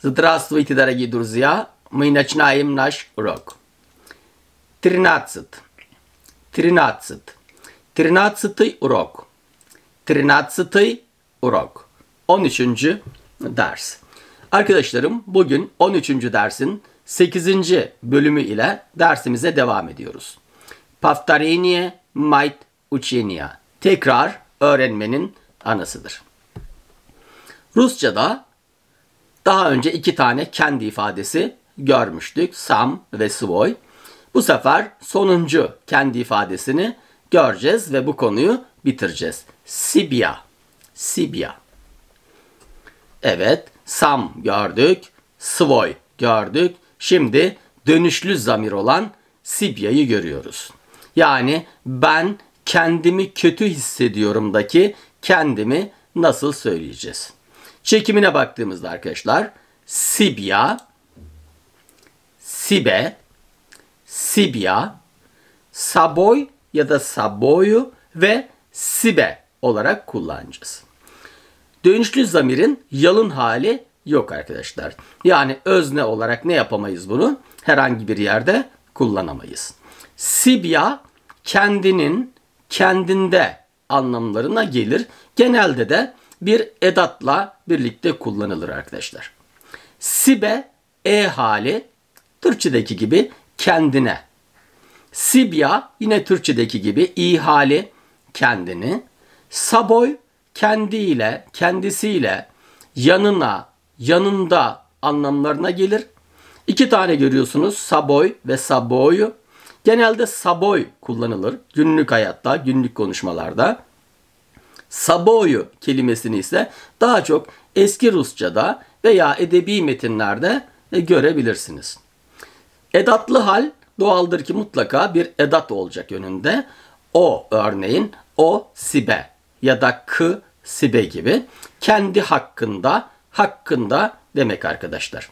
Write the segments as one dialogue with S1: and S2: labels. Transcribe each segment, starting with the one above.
S1: Здравствуйте, дорогие друзья! Мы начинаем наш урок. 13. 13. 13. урок. 13. urok. 13. ders. Arkadaşlarım, bugün 13. dersin 8. bölümü ile dersimize devam ediyoruz. Повторение мать учения. Tekrar öğrenmenin anasıdır. Rusça'da daha önce 2 tane kendi ifadesi görmüştük. Sam ve svoy. Bu sefer sonuncu kendi ifadesini göreceğiz ve bu konuyu bitireceğiz. Sibya. Sibya. Evet, sam gördük, svoy gördük. Şimdi dönüşlü zamir olan sibya'yı görüyoruz. Yani ben kendimi kötü hissediyorumdaki kendimi nasıl söyleyeceğiz? Çekimine baktığımızda arkadaşlar sibya, sibe, sibya, saboy ya da saboyu ve sibe olarak kullanacağız. Dönüşlü zamirin yalın hali yok arkadaşlar. Yani özne olarak ne yapamayız bunu? Herhangi bir yerde kullanamayız. Sibya kendinin, kendinde anlamlarına gelir. Genelde de bir edatla birlikte kullanılır arkadaşlar. Sibe hali Türkçedeki gibi kendine. Sibya yine Türkçedeki gibi i hali kendini. Saboy kendiyle, kendisiyle, yanına, yanında anlamlarına gelir. 2 tane görüyorsunuz. Saboy ve saboyu. Genelde saboy kullanılır günlük hayatta, günlük konuşmalarda. Saboyu kelimesini ise daha çok eski Rusça'da veya edebi metinlerde görebilirsiniz. Edatlı hal doğaldır ki mutlaka bir edat olacak önünde. O örneğin o sibe ya da k sibe gibi kendi hakkında, hakkında demek arkadaşlar.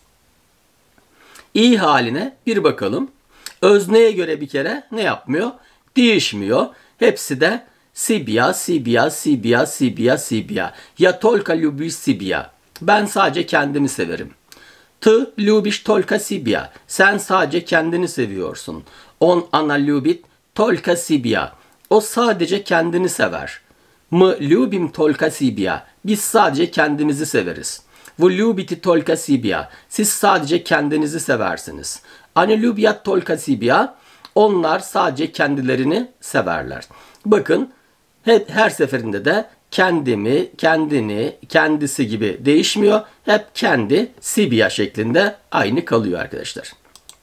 S1: İ haline bir bakalım. Özneye göre bir kere ne yapmıyor? Değişmiyor. Hepsi de sibya, sibya, sibya, sibya, sibya. Ya tolka lubiş sibya. Ben sadece kendimi severim. Ty lubiş tolka sibya. Sen sadece kendini seviyorsun. On ana lubit tolka sibya. O sadece kendini sever. Мы любим только себя. Biz sadece kendimizi severiz. Вы любите только себя. Siz sadece kendinizi seversiniz. Они любят только себя. Onlar sadece kendilerini severler. Bakın her seferinde de kendimi, kendini, kendisi gibi değişmiyor. Hep kendi, себя şeklinde aynı kalıyor arkadaşlar.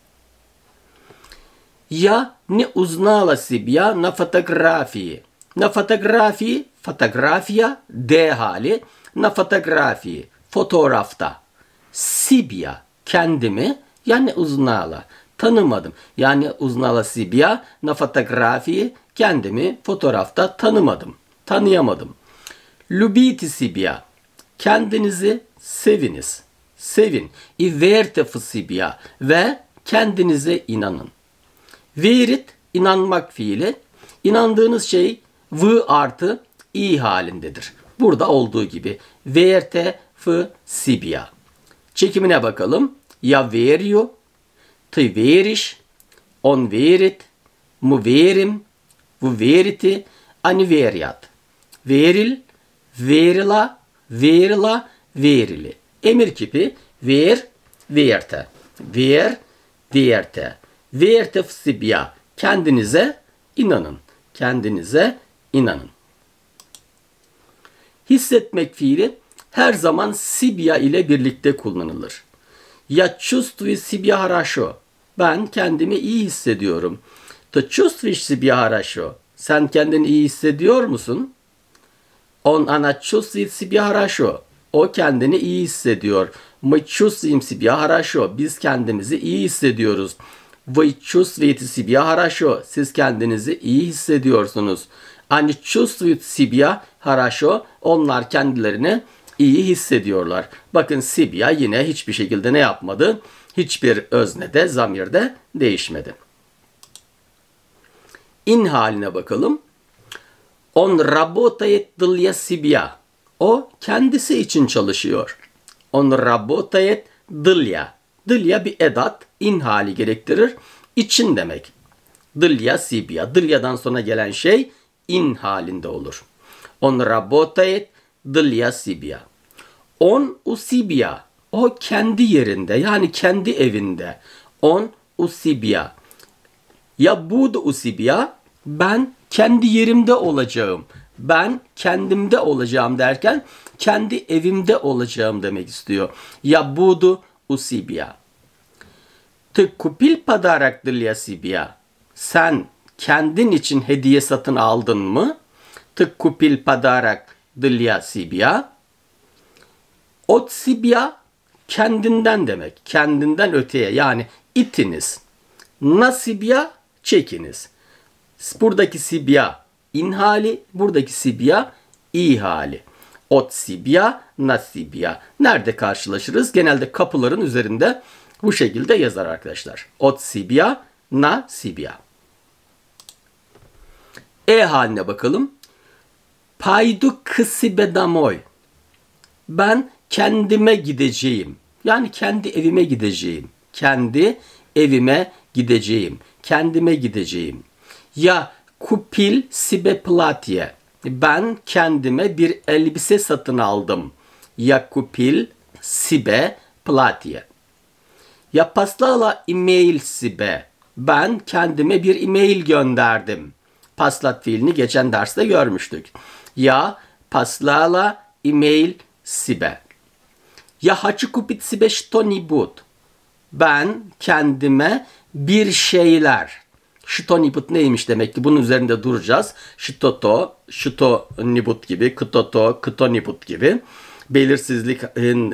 S1: Я не узнала себя на фотографии. На фотографии, фотография, D hali, на фотографии, fotoğrafta. Себя, kendimi, yani uznala, tanımadım. Yani uznala себя, на фотографии, kendimi fotoğrafta tanımadım, tanıyamadım. Любите себя, kendinizi seviniz, sevin. И верьте в себя, ve kendinize inanın. Verit, inanmak fiili. İnandığınız şey v artı i halindedir. Burada olduğu gibi. Verte f sibya. Çekimine bakalım. Ya veriyor, ty veriş, on verit, mu verim, bu veriti, ani veriat. Veril, verila, verila, verili. Emir kipi ver, verte. Ver, verte. Verte f sibya. Kendinize inanın. Kendinize inanın. Hissetmek fiili her zaman sibya ile birlikte kullanılır. Ya чувствую себя хорошо. Ben kendimi iyi hissediyorum. Ты чувствуешь себя хорошо. Sen kendini iyi hissediyor musun? Он она чувствует себя хорошо. O kendini iyi hissediyor. Мы чувствуем себя хорошо. Biz kendimizi iyi hissediyoruz. Вы чувствуете себя хорошо. Siz kendinizi iyi hissediyorsunuz. Они чувствуют себя хорошо. Onlar kendilerini iyi hissediyorlar. Bakın sibya yine hiçbir şekilde ne yapmadı? Hiçbir öznede, zamirde değişmedi. İn haline bakalım. Он работает для себя. O kendisi için çalışıyor. On работает для. Для bir edat, in hali gerektirir. İçin demek. Для себя. Dlya'dan sonra gelen şey in halinde olur. On работает для себя. Он у себя. O kendi yerinde, yani kendi evinde. Он у себя. Я буду у себя. Ben kendi yerimde olacağım. Ben kendimde olacağım derken kendi evimde olacağım demek istiyor. Я буду у себя. Ты купил подарок для себя? Sen kendin için hediye satın aldın mı? Ты купил подарок для себя? От себя kendinden demek. Kendinden öteye, yani itiniz. На себя çekiniz. Buradaki себя in hali, buradaki себя i hali. От себя на себя. Nerede karşılaşırız? Genelde kapıların üzerinde bu şekilde yazar arkadaşlar. От себя на себя. E haline bakalım. Paydu к себе домой. Ben kendime gideceğim. Yani kendi evime gideceğim. Kendi evime gideceğim. Kendime gideceğim. Ya kupil себе платье. Ben kendime bir elbise satın aldım. Ya kupil себе платье. Ya послала email себе. Ben kendime bir email gönderdim. Paslat fiilini geçen derste görmüştük. Ya послала email себе. Я хочу купить себе что-нибудь. Ben kendime bir şeyler. Что-нибудь neymiş demek ki? Bunun üzerinde duracağız. Что-то, что-нибудь gibi, кто-то, кто-нибудь gibi. Belirsizliğin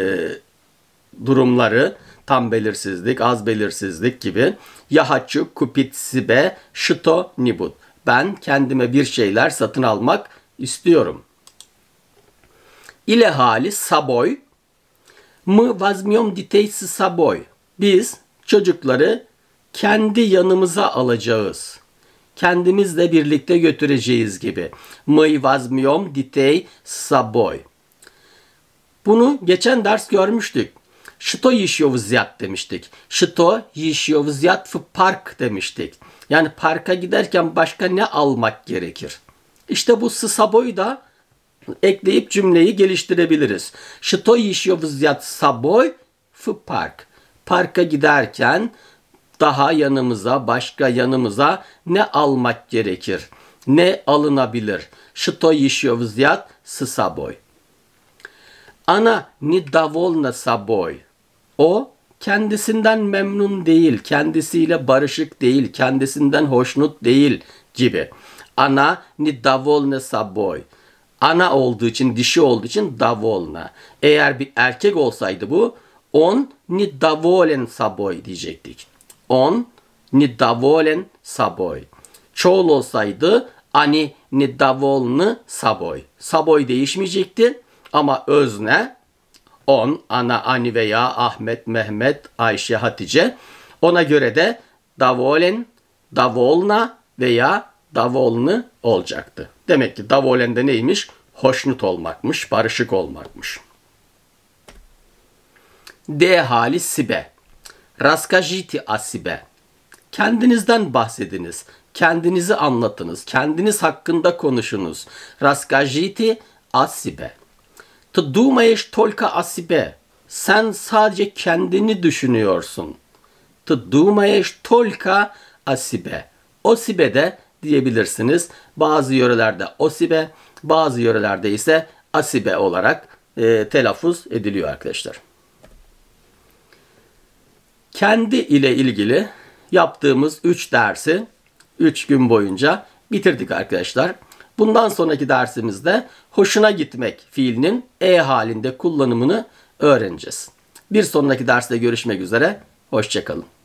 S1: durumları, tam belirsizlik, az belirsizlik gibi. Я хочу купить себе что-нибудь. Ben kendime bir şeyler satın almak istiyorum. İle hali собой. Мы возьмем детей с собой. Biz çocukları kendi yanımıza alacağız. Kendimizle birlikte götüreceğiz gibi. Мы возьмем детей с собой. Bunu geçen ders görmüştük. Что еще взять demiştik. Что еще взять в парк demiştik. Yani parka giderken başka ne almak gerekir? İşte bu с собой da ekleyip cümleyi geliştirebiliriz. Что еще взять с собой в парк? Parka giderken daha yanımıza, başka yanımıza ne almak gerekir? Ne alınabilir? Что еще взять с собой? Она недовольна собой. O kendisinden memnun değil, kendisiyle barışık değil, kendisinden hoşnut değil gibi. Она недовольна собой. Ana olduğu için, dişi olduğu için довольна. Eğer bir erkek olsaydı bu, он недоволен собой diyecektik. Он недоволен собой. Çoğul olsaydı, они недовольны собой. Собой değişmeyecekti ama özne, on, ana, ani veya Ahmet, Mehmet, Ayşe, Hatice. Ona göre de доволен, довольна veya довольны olacaktı. Demek ki доволен de neymiş? Hoşnut olmakmış, barışık olmakmış. D hali себе. Расскажите о себе. Kendinizden bahsediniz. Kendinizi anlatınız. Kendiniz hakkında konuşunuz. Расскажите о себе. Ты думаешь только о себе. Sen sadece kendini düşünüyorsun. Ты думаешь только о себе. O себе de diyebilirsiniz. Bazı yörelerde o себе, bazı yörelerde ise asibe olarak telaffuz ediliyor arkadaşlar. Kendi ile ilgili yaptığımız 3 dersi 3 gün boyunca bitirdik arkadaşlar. Bundan sonraki dersimizde hoşuna gitmek fiilinin e halinde kullanımını öğreneceğiz. Bir sonraki derste görüşmek üzere. Hoşça kalın.